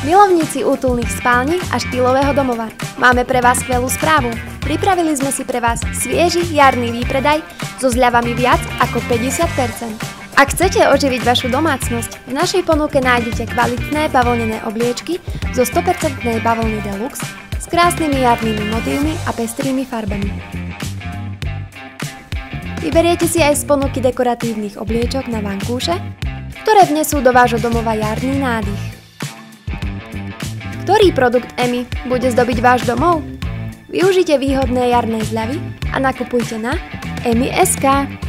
Milovníci útulných spální a štýlového domova, máme pre vás skvelú správu. Pripravili sme si pre vás svieži jarný výpredaj so zľavami viac ako 50%. Ak chcete oživiť vašu domácnosť, v našej ponuke nájdete kvalitné bavlnené obliečky zo 100% bavlny Deluxe s krásnymi jarnými motívmi a pestrými farbami. Vyberiete si aj z ponuky dekoratívnych obliečok na vankúše, ktoré vnesú do vášho domova jarný nádych. Ktorý produkt EMI bude zdobiť váš domov? Využite výhodné jarné zľavy a nakupujte na emi.sk.